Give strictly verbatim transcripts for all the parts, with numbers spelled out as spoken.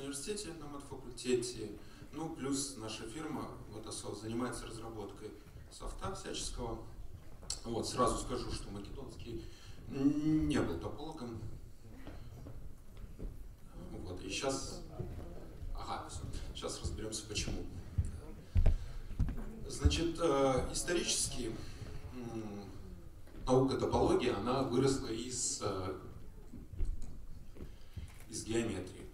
университете на матфакультете. Ну, плюс наша фирма Vatosol занимается разработкой софта всяческого. Вот, сразу скажу, что Македонский не был топологом. Вот, и сейчас... Ага, все. Сейчас разберемся, почему. Значит, исторически наука топология, она выросла из, из геометрии.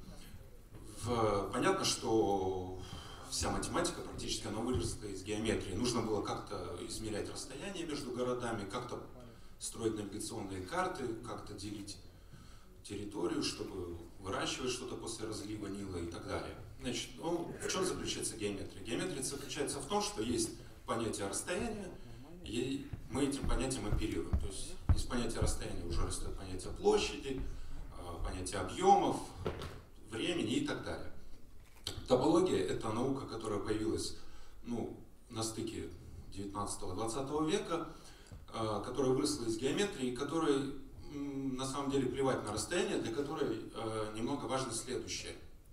В, понятно, что вся математика практически она выросла из геометрии. Нужно было как-то измерять расстояние между городами, как-то строить навигационные карты, как-то делить территорию, чтобы выращивать что-то после разлива Нила и так далее. Значит, ну, в чем заключается геометрия? Геометрия заключается в том, что есть понятие расстояния, и мы этим понятием оперируем. То есть из понятия расстояния уже растет понятие площади, понятие объемов, времени и так далее. Топология — это наука, которая появилась ну, на стыке девятнадцатого-двадцатого века, которая выросла из геометрии, которой на самом деле плевать на расстояние, для которой немного важно следующее.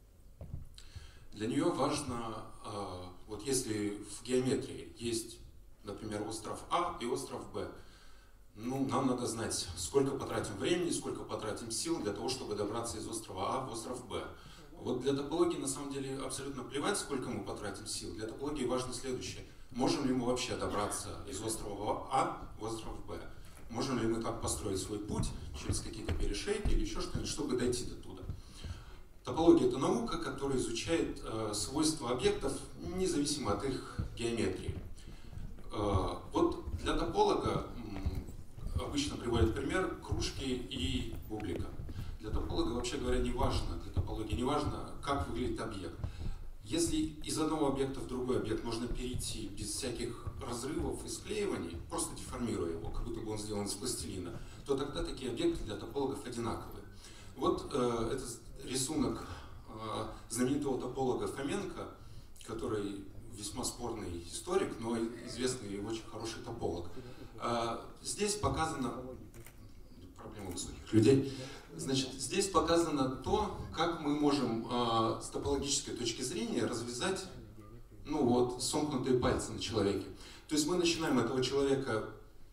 Для нее важно, вот если в геометрии есть, например, остров А и остров Б, ну, нам надо знать, сколько потратим времени, сколько потратим сил для того, чтобы добраться из острова А в остров Б. Вот для топологии на самом деле абсолютно плевать, сколько мы потратим сил. Для топологии важно следующее. Можем ли мы вообще добраться из острова А в остров Б? Можем ли мы так построить свой путь через какие-то перешейки или еще что-нибудь, чтобы дойти до туда? Топология — это наука, которая изучает э, свойства объектов, независимо от их геометрии. Э, вот для тополога э, обычно приводят пример кружки и бублика. Для тополога, вообще говоря, не важно, для топологии не важно, как выглядит объект. Если из одного объекта в другой объект можно перейти без всяких разрывов и склеиваний, просто деформируя его, как будто бы он сделан из пластилина, то тогда такие объекты для топологов одинаковые. Вот э, это рисунок э, знаменитого тополога Фоменко, который весьма спорный историк, но известный и очень хороший тополог. Э, здесь показано... Проблема высоких людей. Значит, здесь показано то, как мы можем э, с топологической точки зрения развязать, ну вот, сомкнутые пальцы на человеке. То есть мы начинаем этого человека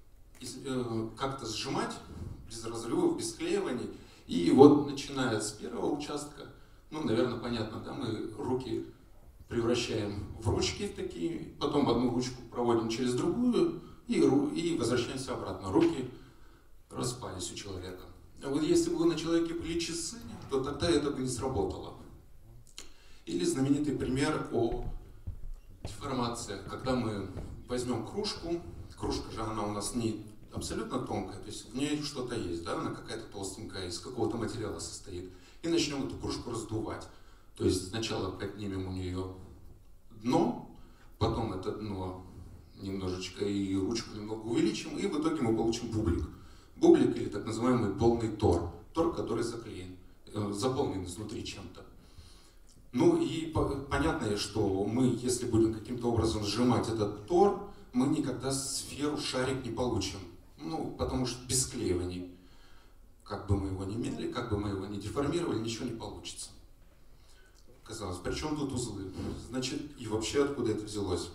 э, как-то сжимать, без разрывов, без склеиваний, и вот начиная с первого участка, ну, наверное, понятно, да, мы руки превращаем в ручки такие, потом одну ручку проводим через другую и, и возвращаемся обратно. Руки распались у человека. А вот если бы на человеке были часы, то тогда это бы не сработало. Или знаменитый пример о деформациях, когда мы возьмем кружку, кружка же она у нас не абсолютно тонкая, то есть в ней что-то есть, да, она какая-то толстенькая, из какого-то материала состоит, и начнем эту кружку раздувать. То есть сначала поднимем у нее дно, потом это дно немножечко и ручку немного увеличим, и в итоге мы получим бублик. Бублик или так называемый полный тор. Тор, который заклеен, заполнен изнутри чем-то. Ну и по понятно, что мы, если будем каким-то образом сжимать этот тор, мы никогда сферу, шарик не получим. Ну, потому что без склеиваний. Как бы мы его ни мяли, как бы мы его ни деформировали, ничего не получится. Казалось, при чем тут узлы? Значит, и вообще откуда это взялось?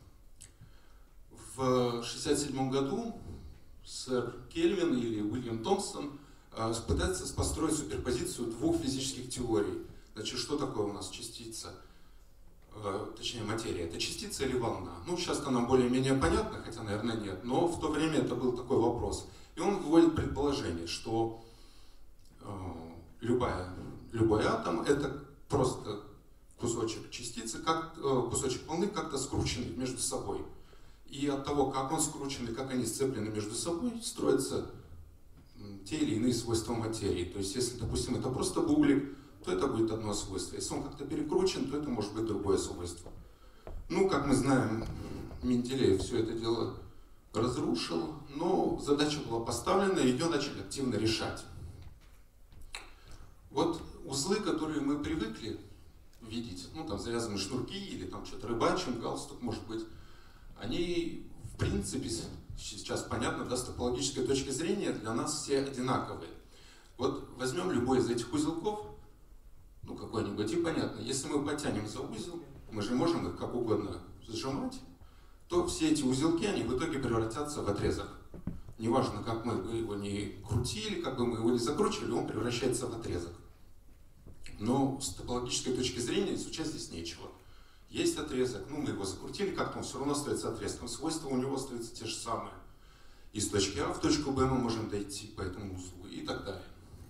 В шестьдесят седьмом году сэр Кельвин или Уильям Томпсон э, пытается построить суперпозицию двух физических теорий. Значит, что такое у нас частица, э, точнее материя? Это частица или волна? Ну, сейчас-то нам более-менее понятно, хотя, наверное, нет, но в то время это был такой вопрос. И он выводит предположение, что э, любая, любой атом — это просто кусочек частицы, как, э, кусочек волны, как-то скрученный между собой. И от того, как он скручен и как они сцеплены между собой, строятся те или иные свойства материи. То есть, если, допустим, это просто бублик, то это будет одно свойство. Если он как-то перекручен, то это может быть другое свойство. Ну, как мы знаем, Менделеев все это дело разрушил, но задача была поставлена, и ее начали активно решать. Вот узлы, которые мы привыкли видеть, ну, там завязаны шнурки или там что-то рыбачим, галстук, может быть, они, в принципе, сейчас понятно, да, с топологической точки зрения для нас все одинаковые. Вот возьмем любой из этих узелков, ну какой-нибудь, и понятно, если мы потянем за узел, мы же можем их как угодно сжимать, то все эти узелки, они в итоге превратятся в отрезок. Неважно, как мы его не крутили, как бы мы его не закручивали, он превращается в отрезок. Но с топологической точки зрения изучать здесь нечего. Есть отрезок, ну мы его закрутили, как-то он все равно остается отрезком. Свойства у него остаются те же самые. Из точки А в точку Б мы можем дойти по этому узлу и так далее.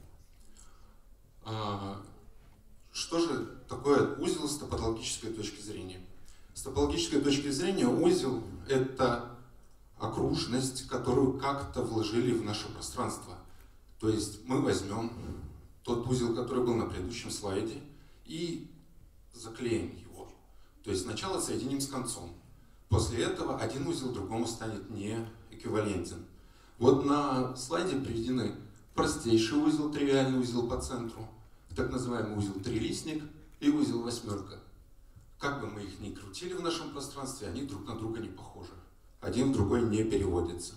А, что же такое узел с топологической точки зрения? С топологической точки зрения узел — это окружность, которую как-то вложили в наше пространство. То есть мы возьмем тот узел, который был на предыдущем слайде, и заклеим его. То есть сначала соединим с концом. После этого один узел другому станет не эквивалентен. Вот на слайде приведены простейший узел, тривиальный узел по центру, так называемый узел трилистник и узел восьмерка. Как бы мы их ни крутили в нашем пространстве, они друг на друга не похожи. Один в другой не переводится.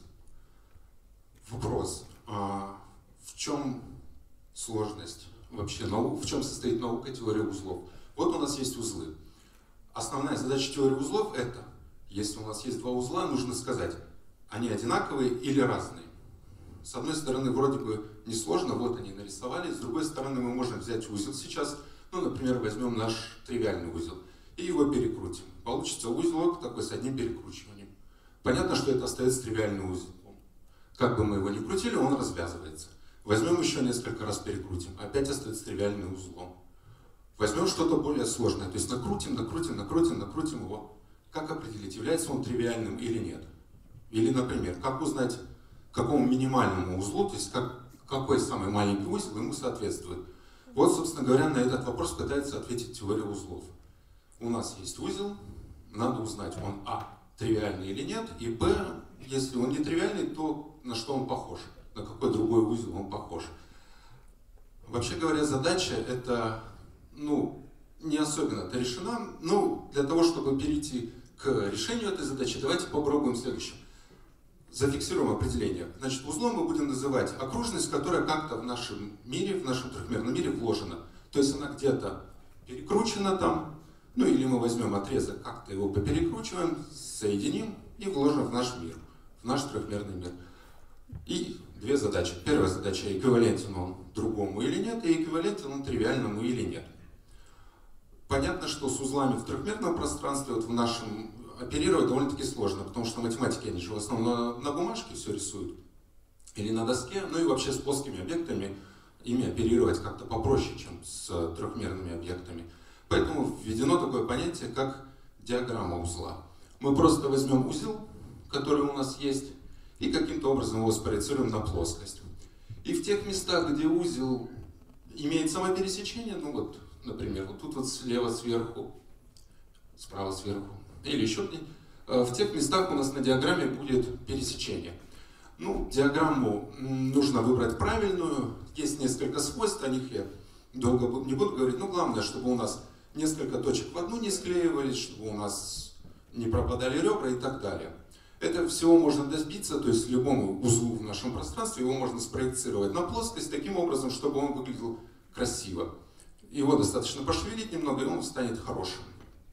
Вопрос. А в чем сложность вообще наук? В чем состоит наука теории узлов? Вот у нас есть узлы. Основная задача теории узлов — это, если у нас есть два узла, нужно сказать, они одинаковые или разные. С одной стороны, вроде бы несложно, вот они нарисовали. С другой стороны, мы можем взять узел сейчас, ну, например, возьмем наш тривиальный узел и его перекрутим. Получится узелок такой с одним перекручиванием. Понятно, что это остается тривиальный узел. Как бы мы его ни крутили, он развязывается. Возьмем еще несколько раз перекрутим, опять остается тривиальным узлом. Возьмем что-то более сложное, то есть накрутим, накрутим, накрутим, накрутим его. Как определить, является он тривиальным или нет? Или, например, как узнать, какому минимальному узлу, то есть как, какой самый маленький узел ему соответствует? Вот, собственно говоря, на этот вопрос пытается ответить теория узлов. У нас есть узел, надо узнать, он а, тривиальный или нет, и б, если он не тривиальный, то на что он похож, на какой другой узел он похож. Вообще говоря, задача эта, ну, не особенно-то решена, но для того, чтобы перейти к решению этой задачи, давайте попробуем следующее. Зафиксируем определение. Значит, узлом мы будем называть окружность, которая как-то в нашем мире, в нашем трехмерном мире вложена. То есть она где-то перекручена там, ну или мы возьмем отрезок, как-то его поперекручиваем, соединим и вложим в наш мир, в наш трехмерный мир. И две задачи. Первая задача — эквивалентен он другому или нет, и эквивалентен он тривиальному или нет. Понятно, что с узлами в трехмерном пространстве, вот в нашем, оперировать довольно-таки сложно, потому что математики, они же в основном на, на бумажке все рисуют, или на доске, ну и вообще с плоскими объектами ими оперировать как-то попроще, чем с трехмерными объектами. Поэтому введено такое понятие, как диаграмма узла. Мы просто возьмем узел, который у нас есть, и каким-то образом его спроецируем на плоскость. И в тех местах, где узел имеет самопересечение, ну вот, например, вот тут вот слева сверху, справа сверху, или еще где, в тех местах у нас на диаграмме будет пересечение. Ну, диаграмму нужно выбрать правильную, есть несколько свойств, о них я долго не буду говорить, но главное, чтобы у нас несколько точек в одну не склеивались, чтобы у нас не пропадали ребра и так далее. Это всего можно добиться, то есть любому узлу в нашем пространстве его можно спроецировать на плоскость таким образом, чтобы он выглядел красиво. Его достаточно пошевелить немного, и он станет хорошим.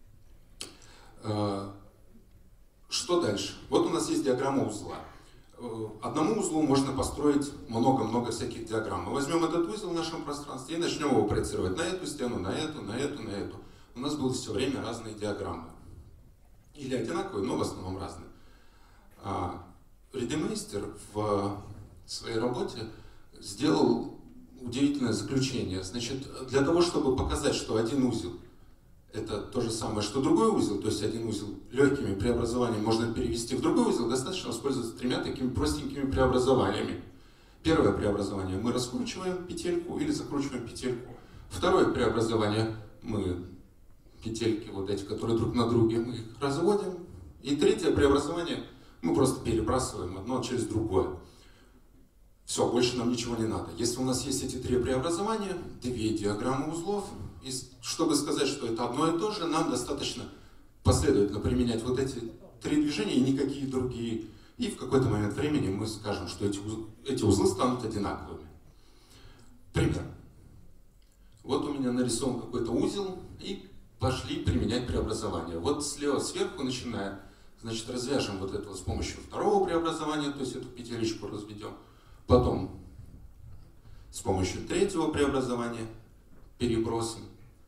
Что дальше? Вот у нас есть диаграмма узла. Одному узлу можно построить много-много всяких диаграмм. Мы возьмем этот узел в нашем пространстве и начнем его проецировать на эту стену, на эту, на эту, на эту. У нас будут все время разные диаграммы. Или одинаковые, но в основном разные. Ридемейстер в своей работе сделал удивительное заключение. Значит, для того, чтобы показать, что один узел это то же самое, что другой узел, то есть один узел легкими преобразованиями можно перевести в другой узел, достаточно воспользоваться тремя такими простенькими преобразованиями. Первое преобразование — мы раскручиваем петельку или закручиваем петельку. Второе преобразование — мы петельки вот эти, которые друг на друге, мы их разводим. И третье преобразование — мы просто перебрасываем одно через другое. Все, больше нам ничего не надо. Если у нас есть эти три преобразования, две диаграммы узлов, и чтобы сказать, что это одно и то же, нам достаточно последовательно применять вот эти три движения и никакие другие. И в какой-то момент времени мы скажем, что эти узлы, эти узлы станут одинаковыми. Пример. Вот у меня нарисован какой-то узел, и пошли применять преобразование. Вот слева сверху начиная, значит, развяжем вот это вот с помощью второго преобразования, то есть эту петелечку разведем. Потом с помощью третьего преобразования перебросим.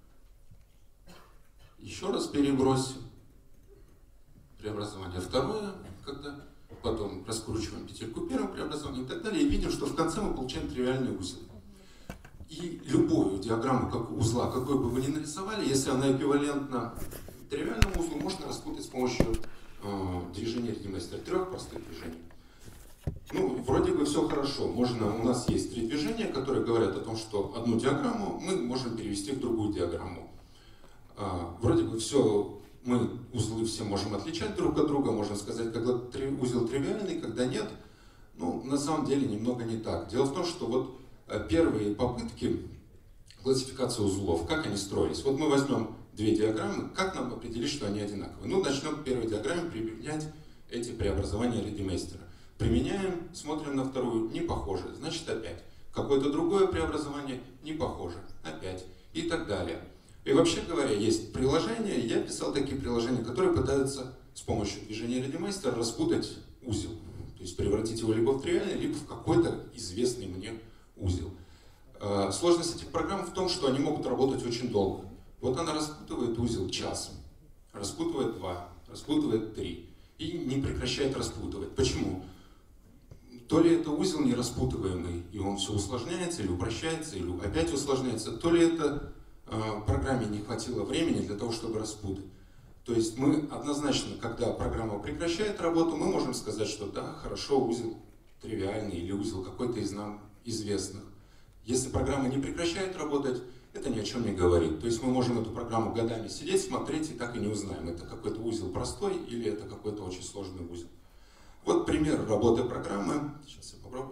Еще раз перебросим. Преобразование второе, когда потом раскручиваем петельку первого преобразования и так далее. И видим, что в конце мы получаем тривиальный узел. И любую диаграмму как узла, какой бы вы ни нарисовали, если она эквивалентна тривиальному узлу, можно распутать с помощью э, движения Редимейстера, трех простых движений. Ну, вроде бы все хорошо. Можно, у нас есть три движения, которые говорят о том, что одну диаграмму мы можем перевести в другую диаграмму. Э, вроде бы все, мы узлы все можем отличать друг от друга, можем сказать, когда три, узел тривиальный, когда нет. Ну, на самом деле немного не так. Дело в том, что вот первые попытки классификации узлов, как они строились. Вот мы возьмем две диаграммы, как нам определить, что они одинаковые? Ну, начнем в первой диаграмме применять эти преобразования Редимейстера. Применяем, смотрим на вторую, не похоже, значит опять. Какое-то другое преобразование, не похоже, опять. И так далее. И вообще говоря, есть приложения, я писал такие приложения, которые пытаются с помощью движения Редимейстера распутать узел. То есть превратить его либо в тривиальный, либо в какой-то известный мне узел. Сложность этих программ в том, что они могут работать очень долго. Вот она распутывает узел час, распутывает два, распутывает три и не прекращает распутывать. Почему? То ли это узел нераспутываемый, и он все усложняется или упрощается, или опять усложняется, то ли это э, программе не хватило времени для того, чтобы распутать. То есть мы однозначно, когда программа прекращает работу, мы можем сказать, что да, хорошо, узел тривиальный или узел какой-то из нам известных. Если программа не прекращает работать, это ни о чем не говорит. То есть мы можем эту программу годами сидеть, смотреть и так и не узнаем, это какой-то узел простой или это какой-то очень сложный узел. Вот пример работы программы. Сейчас я попробую.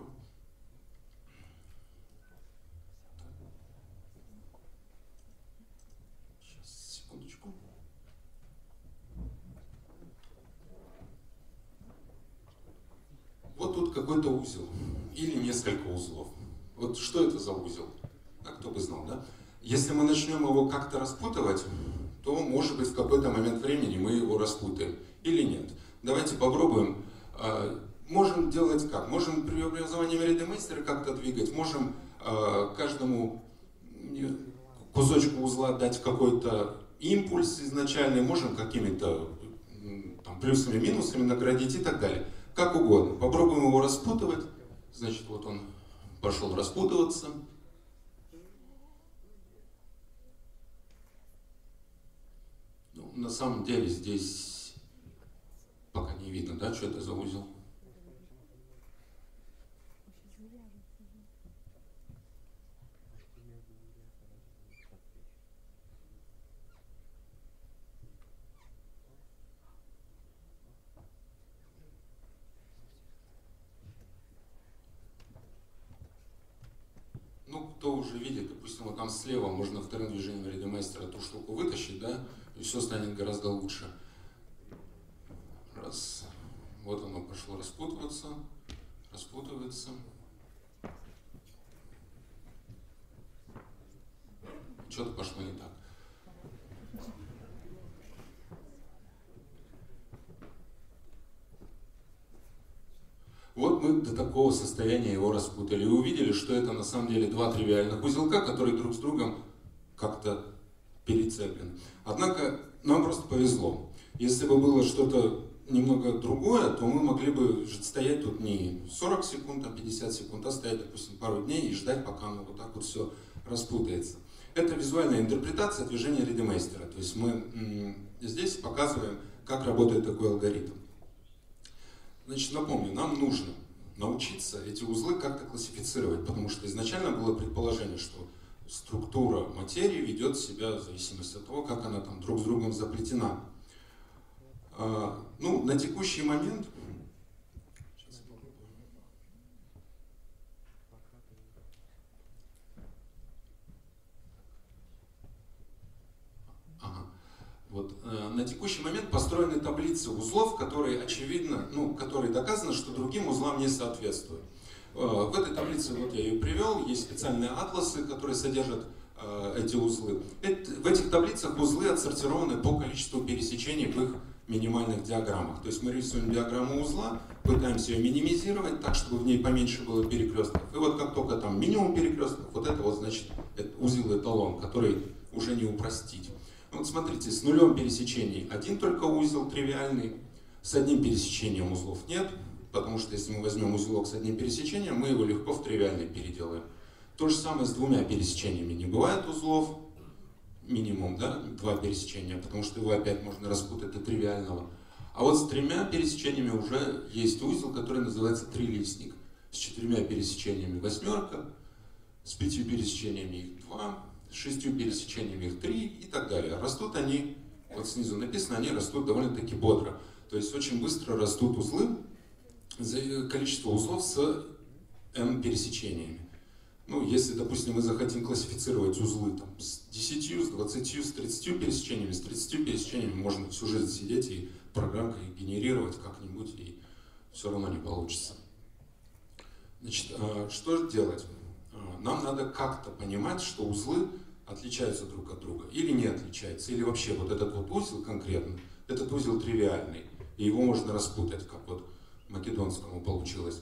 Сейчас, секундочку. Вот тут какой-то узел или несколько узлов. Вот что это за узел? А кто бы знал, да? Если мы начнем его как-то распутывать, то, может быть, в какой-то момент времени мы его распутаем. Или нет. Давайте попробуем. Можем делать как? Можем преобразованием Редимейстера как-то двигать, можем каждому кусочку узла дать какой-то импульс изначальный, можем какими-то плюсами, минусами наградить и так далее. Как угодно. Попробуем его распутывать. Значит, вот он пошел распутываться. Ну, на самом деле здесь пока не видно, да, что это за узел. Ну, кто уже видит, допустим, вот там слева можно вторым движением Редимейстера эту штуку вытащить, да, и все станет гораздо лучше. Раз. Вот оно пошло распутываться, распутывается. Что-то пошло не так. Вот мы до такого состояния его распутали и увидели, что это на самом деле два тривиальных узелка, которые друг с другом как-то перецеплены. Однако нам просто повезло. Если бы было что-то немного другое, то мы могли бы стоять тут не сорок секунд, а пятьдесят секунд, а стоять, допустим, пару дней и ждать, пока оно вот так вот все распутается. Это визуальная интерпретация движения Редимейстера. То есть мы здесь показываем, как работает такой алгоритм. Значит, напомню, нам нужно научиться эти узлы как-то классифицировать, потому что изначально было предположение, что структура материи ведет себя в зависимости от того, как она там друг с другом заплетена. А, ну, на текущий момент... Вот, э, на текущий момент построены таблицы узлов, которые очевидно, ну, которые доказано, что другим узлам не соответствуют. Э, в этой таблице, вот я ее привел, есть специальные атласы, которые содержат э, эти узлы. Это, в этих таблицах узлы отсортированы по количеству пересечений в их минимальных диаграммах. То есть мы рисуем диаграмму узла, пытаемся ее минимизировать так, чтобы в ней поменьше было перекрестков. И вот как только там минимум перекрестков, вот это вот значит это узел эталон, который уже не упростить. Вот смотрите, с нулем пересечений один только узел тривиальный, с одним пересечением узлов нет, потому что если мы возьмем узелок с одним пересечением, мы его легко в тривиальный переделаем. То же самое с двумя пересечениями. Не бывает узлов, минимум, да, два пересечения, потому что его опять можно распутать до тривиального. А вот с тремя пересечениями уже есть узел, который называется трилистник. С четырьмя пересечениями восьмерка, с пятью пересечениями их два, с шестью пересечениями их три и так далее. Растут они, вот снизу написано, они растут довольно-таки бодро. То есть очень быстро растут узлы, количество узлов с n пересечениями. Ну, если, допустим, мы захотим классифицировать узлы там, с десятью, с двадцатью, с тридцатью пересечениями, с тридцатью пересечениями можно всю жизнь сидеть и программкой генерировать как-нибудь, и все равно не получится. Значит, что же делать? Нам надо как-то понимать, что узлы отличаются друг от друга, или не отличаются, или вообще вот этот вот узел конкретно, этот узел тривиальный, и его можно распутать, как вот македонскому получилось.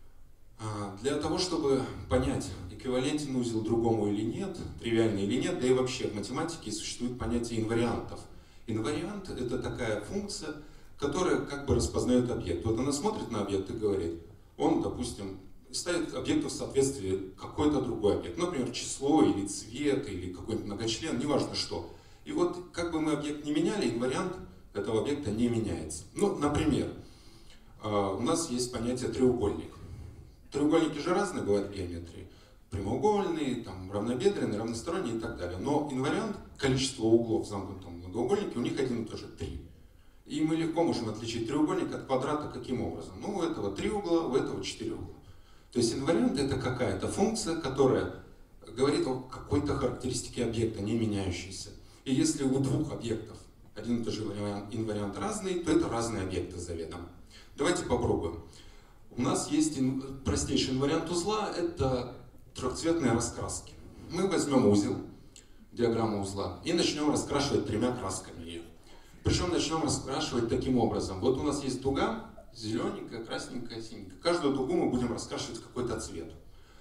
Для того, чтобы понять, эквивалентен узел другому или нет, тривиальный или нет, да и вообще в математике существует понятие инвариантов. Инвариант — это такая функция, которая как бы распознает объект. Вот она смотрит на объект и говорит, он, допустим, ставит объекту в соответствии какой-то другой объект, например, число или цвет, или какой-нибудь многочлен, неважно что. И вот как бы мы объект не меняли, инвариант этого объекта не меняется. Ну, например, у нас есть понятие треугольник. Треугольники же разные бывают в геометрии. Прямоугольные, там, равнобедренные, равносторонние и так далее. Но инвариант, количество углов в замкнутом многоугольнике, у них один и тот же три. И мы легко можем отличить треугольник от квадрата каким образом? Ну, у этого три угла, у этого четыре угла. То есть инвариант — это какая-то функция, которая говорит о какой-то характеристике объекта, не меняющейся. И если у двух объектов один и тот же инвариант разный, то это разные объекты заведомо. Давайте попробуем. У нас есть простейший вариант узла, это трехцветные раскраски. Мы возьмем узел, диаграмму узла, и начнем раскрашивать тремя красками ее. Причем начнем раскрашивать таким образом. Вот у нас есть дуга, зелененькая, красненькая, синенькая. Каждую дугу мы будем раскрашивать какой-то цвет.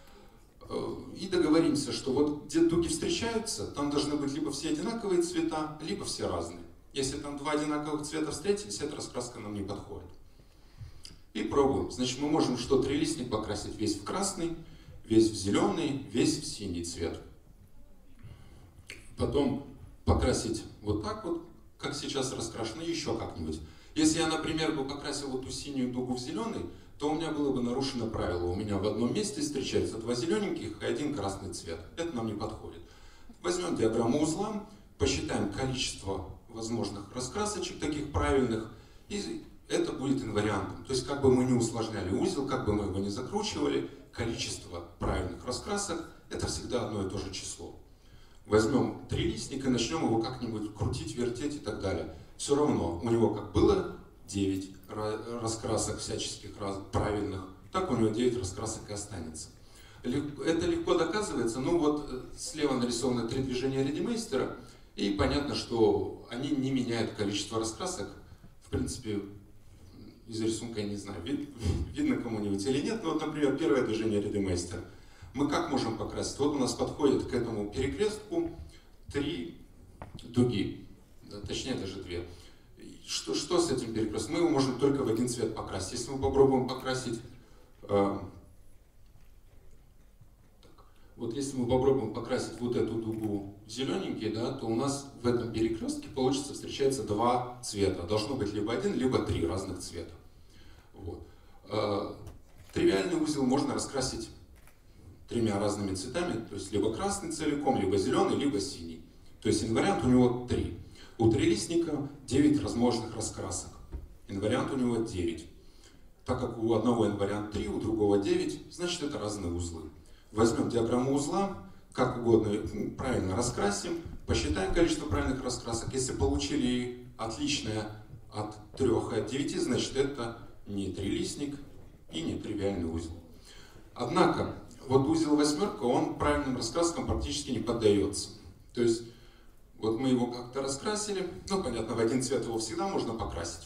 И договоримся, что вот где дуги встречаются, там должны быть либо все одинаковые цвета, либо все разные. Если там два одинаковых цвета встретились, эта раскраска нам не подходит. И пробуем. Значит, мы можем что трилистник покрасить весь в красный, весь в зеленый, весь в синий цвет. Потом покрасить вот так вот, как сейчас раскрашено, еще как-нибудь. Если я, например, бы покрасил вот эту синюю дугу в зеленый, то у меня было бы нарушено правило. У меня в одном месте встречаются два зелененьких и один красный цвет. Это нам не подходит. Возьмем диаграмму узла, посчитаем количество возможных раскрасочек, таких правильных, и это будет инвариантом. То есть, как бы мы не усложняли узел, как бы мы его не закручивали, количество правильных раскрасок — это всегда одно и то же число. Возьмем трилистник и начнем его как-нибудь крутить, вертеть и так далее. Все равно у него как было девять раскрасок всяческих раз, правильных, так у него девять раскрасок и останется. Это легко доказывается. Ну вот слева нарисованы три движения Редимейстера, и понятно, что они не меняют количество раскрасок. В принципе, из рисунка я не знаю, вид, видно кому-нибудь или нет. Но вот, например, первое движение Редимейстера. Мы как можем покрасить? Вот у нас подходит к этому перекрестку три дуги, да, точнее даже две. Что, что с этим перекрестком? Мы его можем только в один цвет покрасить. Если мы попробуем покрасить, э, так, вот если мы попробуем покрасить вот эту дугу зелененький, да, то у нас в этом перекрестке получится встречается два цвета. Должно быть либо один, либо три разных цвета. Вот. Э, тривиальный узел можно раскрасить тремя разными цветами, то есть либо красный целиком, либо зеленый, либо синий. То есть инвариант у него три. У трилистника девять возможных раскрасок. Инвариант у него девять. Так как у одного инвариант три, у другого девять, значит это разные узлы. Возьмем диаграмму узла, как угодно правильно раскрасим, посчитаем количество правильных раскрасок. Если получили отличное от трёх и от девяти, значит это не трилистник и не тривиальный узел. Однако, вот узел восьмерка, он правильным раскраскам практически не поддается. То есть вот мы его как-то раскрасили, ну понятно, в один цвет его всегда можно покрасить.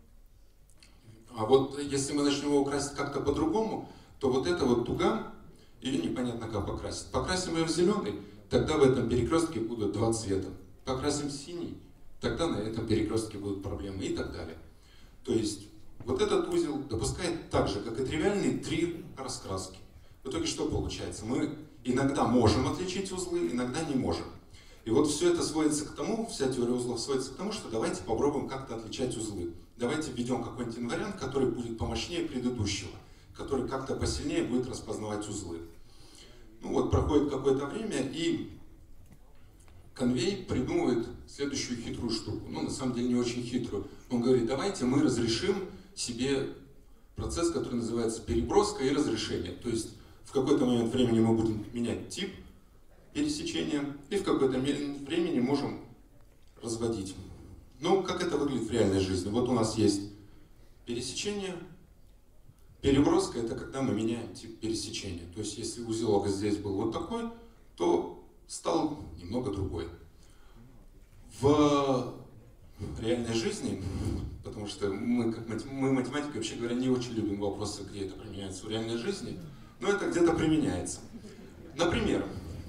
А вот если мы начнем его красить как-то по-другому, то вот эта вот дуга, ее непонятно как покрасить. Покрасим ее в зеленый, тогда в этом перекрестке будут два цвета. Покрасим в синий, тогда на этом перекрестке будут проблемы и так далее. То есть вот этот узел допускает так же, как и тривиальный, три раскраски. В итоге что получается? Мы иногда можем отличить узлы, иногда не можем. И вот все это сводится к тому, вся теория узлов сводится к тому, что давайте попробуем как-то отличать узлы. Давайте введем какой-нибудь инвариант, который будет помощнее предыдущего, который как-то посильнее будет распознавать узлы. Ну вот проходит какое-то время, и Конвей придумывает следующую хитрую штуку. Ну, на самом деле не очень хитрую. Он говорит, давайте мы разрешим себе процесс, который называется переброска и разрешение. То есть в какой-то момент времени мы будем менять тип пересечения, и в какой-то момент времени можем разводить. Ну, как это выглядит в реальной жизни? Вот у нас есть пересечение. Переброска — это когда мы меняем тип пересечения. То есть если узелок здесь был вот такой, то стал немного другой. В реальной жизни, потому что мы, как матем, мы математики, вообще говоря, не очень любим вопросы, где это применяется в реальной жизни, но это где-то применяется. Например,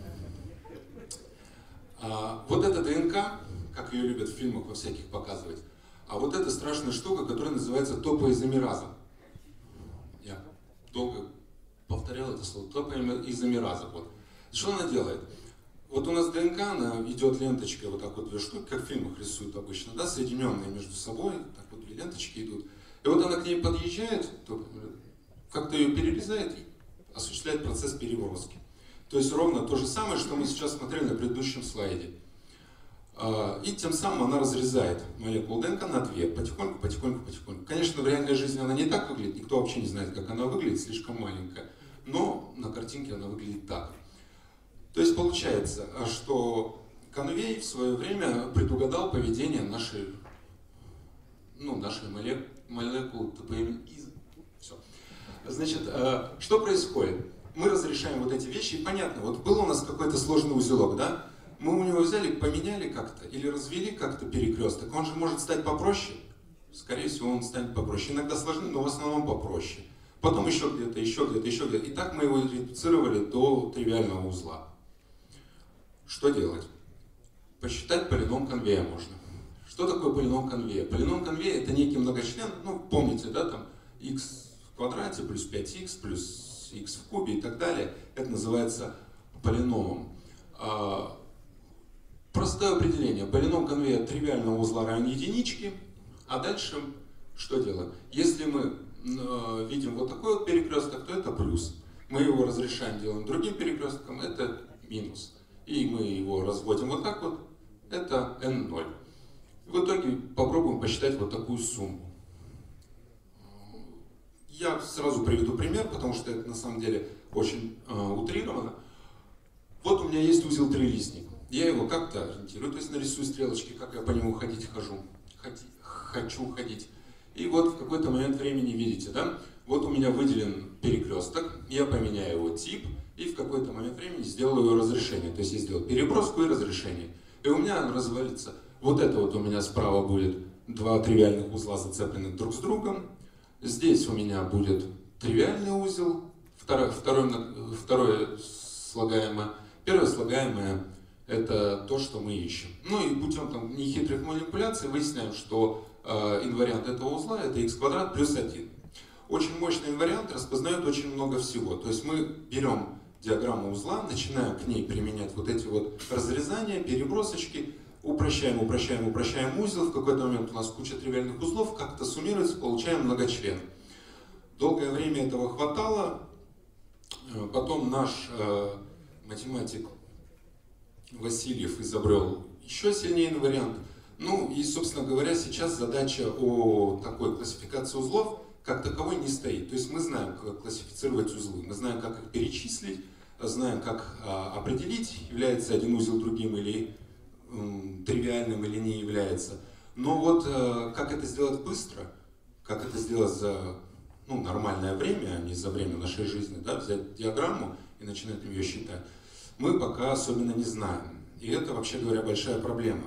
вот эта ДНК, как ее любят в фильмах во всяких показывать, а вот эта страшная штука, которая называется топоизомераза. Я долго повторял это слово, топоизомераза. Вот. Что она делает? Вот у нас ДНК, она идет ленточкой, вот так вот две штуки, как в фильмах рисуют обычно, да, соединенные между собой, так вот две ленточки идут. И вот она к ней подъезжает, как-то ее перерезает и осуществляет процесс переброски. То есть ровно то же самое, что мы сейчас смотрели на предыдущем слайде. И тем самым она разрезает молекулу ДНК на две, потихоньку, потихоньку, потихоньку. Конечно, в реальной жизни она не так выглядит, никто вообще не знает, как она выглядит, слишком маленькая. Но на картинке она выглядит так. То есть получается, что Конвей в свое время предугадал поведение нашей, ну, нашей молекулы ТПМ. Все. Значит, что происходит? Мы разрешаем вот эти вещи, и понятно, вот был у нас какой-то сложный узелок, да? Мы у него взяли, поменяли как-то, или развели как-то перекресток, он же может стать попроще. Скорее всего, он станет попроще. Иногда сложнее, но в основном попроще. Потом еще где-то, еще где-то, еще где-то. И так мы его редуцировали до тривиального узла. Что делать? Посчитать полином Конвея можно. Что такое полином Конвея? Полином Конвея — это некий многочлен, ну, помните, да, там, x в квадрате плюс пять икс плюс x в кубе и так далее. Это называется полиномом. Простое определение. Полином Конвея тривиального узла равен единичке. А дальше что делаем? Если мы э, видим вот такой вот перекресток, то это плюс. Мы его разрешаем, делаем другим перекрестком, это минус. И мы его разводим вот так вот, это эн ноль. В итоге попробуем посчитать вот такую сумму. Я сразу приведу пример, потому что это на самом деле очень э, утрировано. Вот у меня есть узел трилистник. Я его как-то ориентирую, то есть нарисую стрелочки, как я по нему ходить хожу, ходи, хочу ходить. И вот в какой-то момент времени, видите, да, вот у меня выделен перекресток, я поменяю его тип, и в какой-то момент времени сделаю его разрешение. То есть я сделаю переброску и разрешение. И у меня развалится. Вот это вот у меня справа будет два тривиальных узла, зацепленных друг с другом. Здесь у меня будет тривиальный узел, второе, второе, второе слагаемое. Первое слагаемое — это то, что мы ищем. Ну и путем там нехитрых манипуляций выясняем, что э, инвариант этого узла — это х квадрат плюс один. Очень мощный инвариант распознает очень много всего. То есть мы берем диаграмму узла, начинаем к ней применять вот эти вот разрезания, перебросочки, упрощаем, упрощаем, упрощаем узел. В какой-то момент у нас куча тривиальных узлов, как-то суммируется, получаем многочлен. Долгое время этого хватало. Потом наш э, математик Васильев изобрел еще сильнее вариант. Ну и, собственно говоря, сейчас задача о такой классификации узлов как таковой не стоит. То есть мы знаем, как классифицировать узлы, мы знаем, как их перечислить, знаем, как а, определить, является один узел другим или м, тривиальным или не является. Но вот а, как это сделать быстро, как это сделать за ну, нормальное время, а не за время нашей жизни, да, взять диаграмму и начинают ее считать, мы пока особенно не знаем. И это, вообще говоря, большая проблема.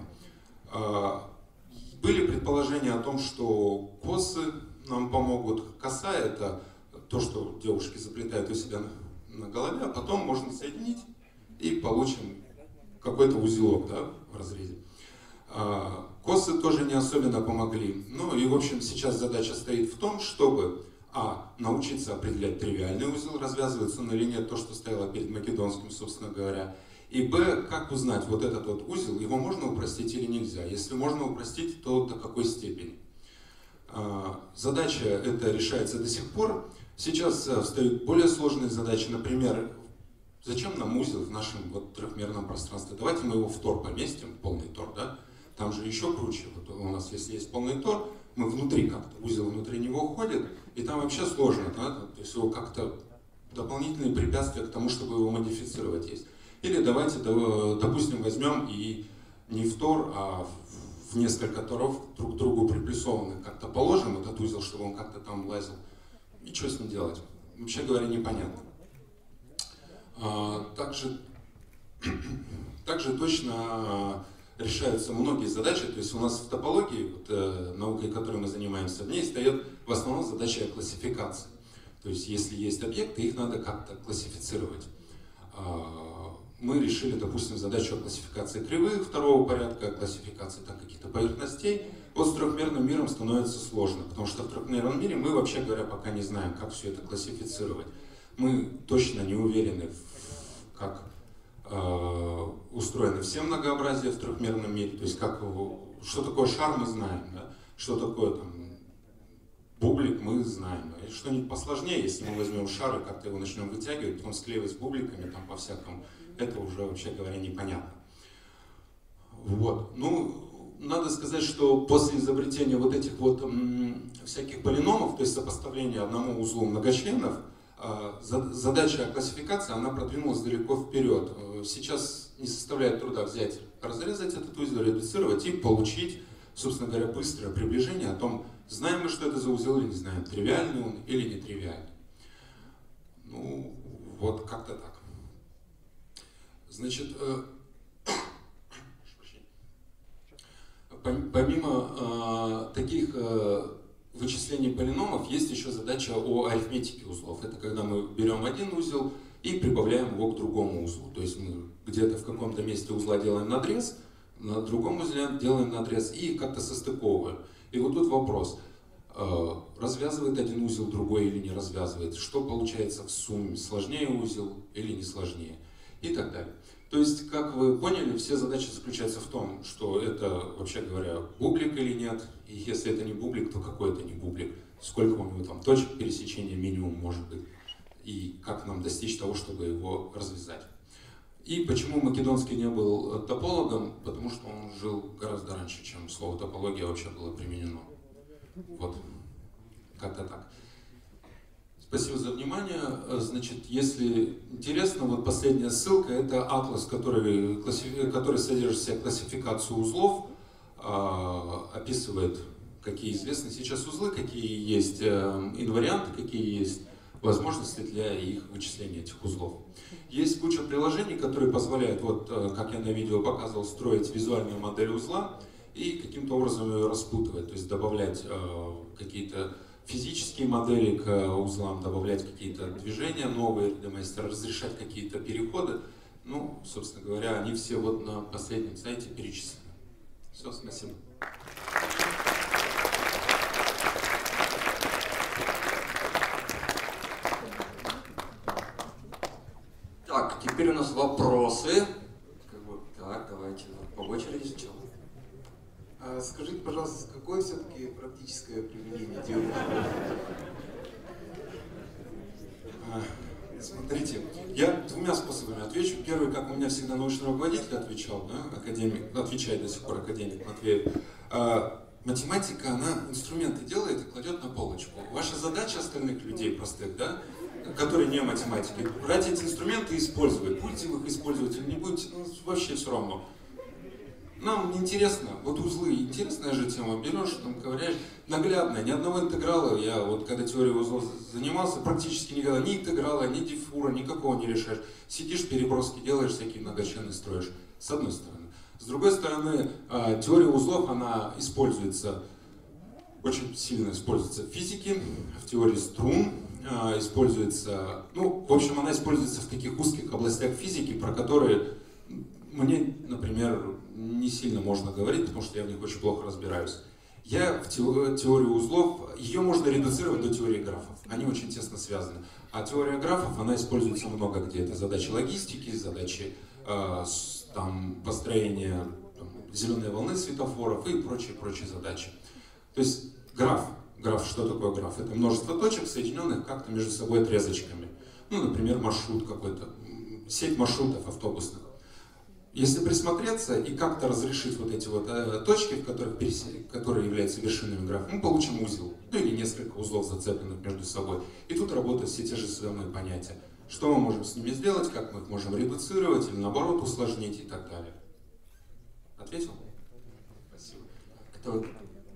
Были предположения о том, что косы нам помогут. Коса — это то, что девушки заплетают у себя на голове, а потом можно соединить и получим какой-то узелок, да, в разрезе. Косы тоже не особенно помогли. Ну и, в общем, сейчас задача стоит в том, чтобы а. научиться определять тривиальный узел, развязывается он или нет, то, что стояло перед македонским, собственно говоря. И б. как узнать вот этот вот узел, его можно упростить или нельзя. Если можно упростить, то до какой степени. Задача эта решается до сих пор. Сейчас встают более сложные задачи, например, зачем нам узел в нашем вот трехмерном пространстве? Давайте мы его в тор поместим, полный тор, да? Там же еще круче. Вот у нас, если есть полный тор, мы внутри как-то, узел внутри него уходит, и там вообще сложно, да? То есть его как-то дополнительные препятствия к тому, чтобы его модифицировать есть. Или давайте, допустим, возьмем и не в тор, а в несколько торов друг к другу приплюсованных как-то положим этот узел, чтобы он как-то там лазил. И что с ним делать? Вообще говоря, непонятно. Также, также точно решаются многие задачи. То есть у нас в топологии, вот, э, наукой, которой мы занимаемся, в ней стоит в основном задача классификации. То есть если есть объекты, их надо как-то классифицировать. Мы решили, допустим, задачу о классификации кривых второго порядка, классификации так, каких-то поверхностей. Вот с трехмерным миром становится сложно, потому что в трехмерном мире мы, вообще говоря, пока не знаем, как все это классифицировать. Мы точно не уверены, как э, устроено все многообразие в трехмерном мире, то есть как его, что такое шар мы знаем, да? Что такое там, бублик мы знаем. И что-нибудь посложнее, если мы возьмем шар и как-то его начнем вытягивать, потом склеивать с бубликами там по-всякому, это уже, вообще говоря, непонятно. Вот. Ну, надо сказать, что после изобретения вот этих вот м, всяких полиномов, то есть сопоставления одному узлу многочленов, э, задача классификации, она продвинулась далеко вперед. Сейчас не составляет труда взять, разрезать этот узел, редуцировать и получить, собственно говоря, быстрое приближение о том, знаем мы, что это за узел или не знаем, тривиальный он или нетривиальный. Ну, вот как-то так. Значит, э, помимо э, таких э, вычислений полиномов, есть еще задача о арифметике узлов. Это когда мы берем один узел и прибавляем его к другому узлу. То есть мы где-то в каком-то месте узла делаем надрез, на другом узле делаем надрез и как-то состыковываем. И вот тут вопрос, э, развязывает один узел другой или не развязывает, что получается в сумме, сложнее узел или не сложнее, и так далее. То есть, как вы поняли, все задачи заключаются в том, что это, вообще говоря, бублик или нет, и если это не бублик, то какой это не бублик, сколько у него там точек пересечения минимум может быть, и как нам достичь того, чтобы его развязать. И почему Македонский не был топологом? Потому что он жил гораздо раньше, чем слово топология вообще было применено. Вот, как-то так. Спасибо за внимание. Значит, если интересно, вот последняя ссылка, это атлас, который, который содержит в себе классификацию узлов, описывает, какие известны сейчас узлы, какие есть инварианты, какие есть возможности для их вычисления, этих узлов. Есть куча приложений, которые позволяют, вот как я на видео показывал, строить визуальную модель узла и каким-то образом ее распутывать, то есть добавлять какие-то физические модели к узлам, добавлять какие-то движения новые, разрешать какие-то переходы. Ну, собственно говоря, они все вот на последнем сайте перечислены. Все, спасибо. Так, теперь у нас вопросы. Так, давайте по очереди сначала. А скажите, пожалуйста, какое все-таки практическое применение теории? Смотрите, я двумя способами отвечу. Первый, как у меня всегда научный руководитель отвечал, да, академик, отвечает до сих пор академик Матвеев. А, математика, она инструменты делает и кладет на полочку. Ваша задача остальных людей простых, да, которые не математики, брать эти инструменты и использовать. Будете вы их использовать или не будете, ну, вообще все равно. нам интересно, вот узлы, интересная же тема, берешь, там ковыряешь, наглядно, ни одного интеграла, я вот когда теорией узлов занимался, практически никогда ни интеграла, ни диффура, никакого не решаешь. Сидишь, переброски делаешь, всякие многочленные строишь, с одной стороны. С другой стороны, теория узлов, она используется, очень сильно используется в физике, в теории струн, используется, ну, в общем, она используется в таких узких областях физики, про которые мне, например, не сильно можно говорить, потому что я в них очень плохо разбираюсь. Я в теорию узлов, ее можно редуцировать до теории графов. Они очень тесно связаны. А теория графов, она используется много где. Это задачи логистики, задачи э, там, построения там, зеленой волны светофоров и прочие-прочие задачи. То есть граф. Граф, что такое граф? Это множество точек, соединенных как-то между собой отрезочками. Ну, например, маршрут какой-то, сеть маршрутов автобусных. Если присмотреться и как-то разрешить вот эти вот э, точки, в которых пересе... которые являются вершинами графа, мы получим узел, ну или несколько узлов, зацепленных между собой. И тут работают все те же самые понятия. Что мы можем с ними сделать, как мы их можем редуцировать или наоборот усложнить и так далее. Ответил? Спасибо. Кто?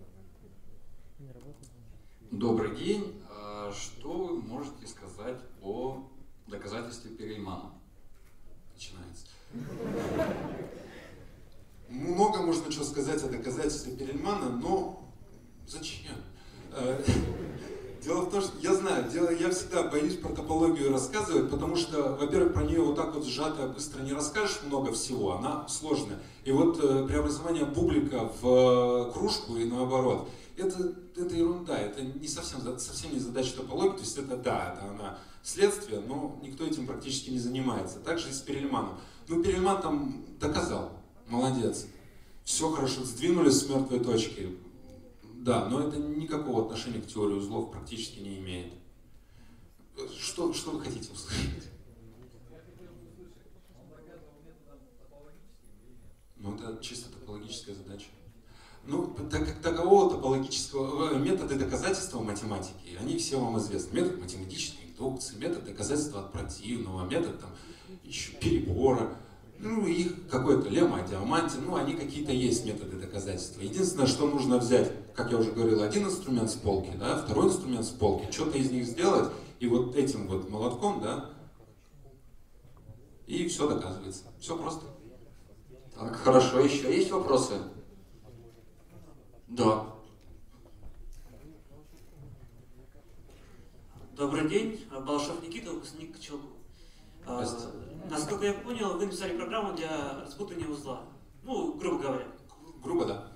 Добрый день. Что вы можете сказать о доказательстве Перельмана? Начинается. Много можно чего сказать о доказательстве Перельмана, но зачем? Дело в том, что я знаю, дело, я всегда боюсь про топологию рассказывать, потому что, во-первых, про нее вот так вот сжато быстро не расскажешь много всего, она сложная. И вот э, преобразование бублика в э, кружку и наоборот, это, это ерунда, это не совсем, совсем не задача топологии, то есть это да, это она следствие, но никто этим практически не занимается. Также и с Перельманом. Ну, Перельман там доказал, молодец, все хорошо, сдвинулись с мертвой точки. Да, но это никакого отношения к теории узлов практически не имеет. Что, что вы хотите услышать? Ну, это чисто топологическая задача. Ну, так как такового топологического метода доказательства математики, они все вам известны. Метод математической индукции, метод доказательства от противного, метод там еще перебора. Ну, их какой-то лемма, диаманти, ну, они какие-то есть методы доказательства. Единственное, что нужно взять, как я уже говорил, один инструмент с полки, да, второй инструмент с полки, что-то из них сделать, и вот этим вот молотком, да, и все доказывается. Все просто. Так, хорошо, еще есть вопросы? Да. Добрый день, Балашов Никита, выпускник КЧЛГУ. Насколько я понял, вы написали программу для распутывания узла. Ну, грубо говоря. Грубо, да.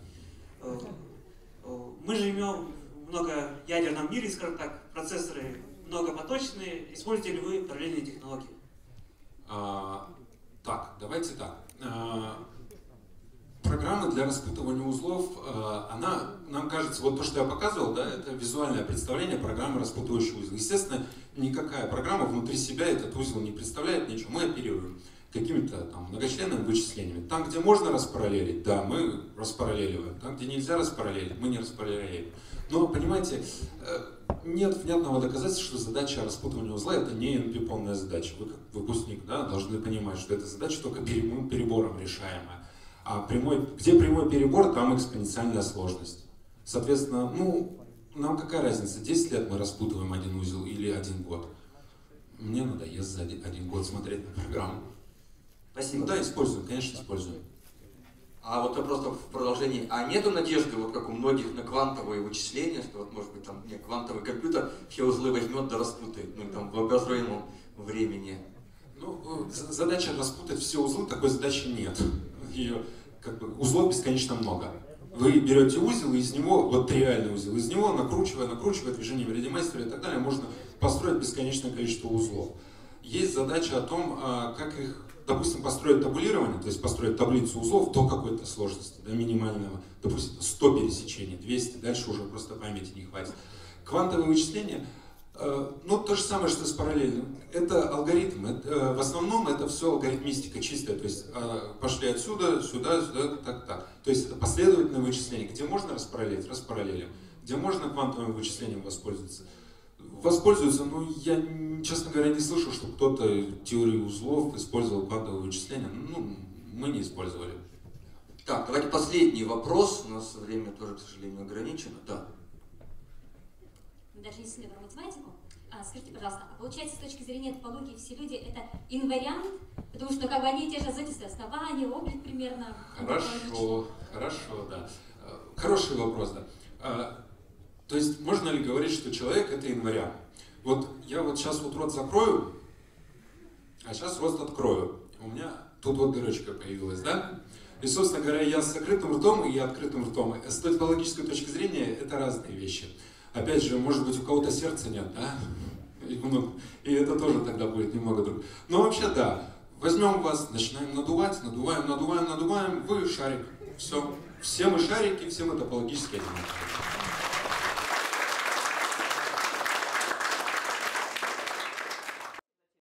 Мы живем в многоядерном мире, скажем так, процессоры многопоточные. Используете ли вы параллельные технологии? А, так, давайте так. А, программа для распутывания узлов, а, она, нам кажется, вот то, что я показывал, да, это визуальное представление программы, распутывающей узел. Естественно, никакая программа внутри себя этот узел не представляет ничего. Мы оперируем какими-то там многочленными вычислениями. Там, где можно распараллелить, да, мы распараллеливаем. Там, где нельзя распараллелить, мы не распараллелим. Но, понимаете, нет внятного доказательства, что задача распутывания узла — это не эн пи-полная задача. Вы, как выпускник, да, должны понимать, что эта задача только прямым перебором решаемая. А прямой, где прямой перебор, там экспоненциальная сложность. Соответственно, ну, нам какая разница, десять лет мы распутываем один узел или один год? Мне надоест за один, один год смотреть на программу. Спасибо. Ну, да, используем, конечно, используем. А вот просто в продолжении, а нету надежды, вот как у многих, на квантовые вычисления, что вот может быть там не, квантовый компьютер все узлы возьмет да распутает, ну там в обозримом времени? Ну, задача распутать все узлы, такой задачи нет. Ее, как бы, узлов бесконечно много. Вы берете узел, и из него, вот тривиальный узел, из него, накручивая, накручивая движением Редимейстера и так далее, можно построить бесконечное количество узлов. Есть задача о том, как их, допустим, построить табулирование, то есть построить таблицу узлов до какой-то сложности, до минимального, допустим, сто пересечений, двести, дальше уже просто памяти не хватит. Квантовые вычисления, ну, то же самое, что с параллельным. Это алгоритм. Это, в основном это все алгоритмистика чистая. То есть пошли отсюда, сюда, сюда, так, так. То есть это последовательное вычисление. Где можно распараллелить, распараллелим. Где можно квантовым вычислением воспользоваться. Воспользуются, ну, я, честно говоря, не слышу, что кто-то теорию узлов использовал квантовые вычисления. Ну, мы не использовали. Так, давайте последний вопрос. У нас время тоже, к сожалению, ограничено. Да. Даже если про математику. А, скажите, пожалуйста, а получается, с точки зрения топологии все люди это инвариант? Потому что как бы они те же зачисты основания, облик примерно. Хорошо, хорошо, да. Хороший вопрос, да. То есть можно ли говорить, что человек это инвариант? Вот я вот сейчас вот рот закрою, а сейчас рот открою. У меня тут вот дырочка появилась, да? И, собственно говоря, я с закрытым ртом и я открытым ртом. С топологической точки зрения это разные вещи. Опять же, может быть, у кого-то сердца нет, да? И это тоже тогда будет немного другое. Но вообще, да. Возьмем вас, начинаем надувать, надуваем, надуваем, надуваем. Вы шарик. Все. Все мы шарики, все мы топологически одинаковые.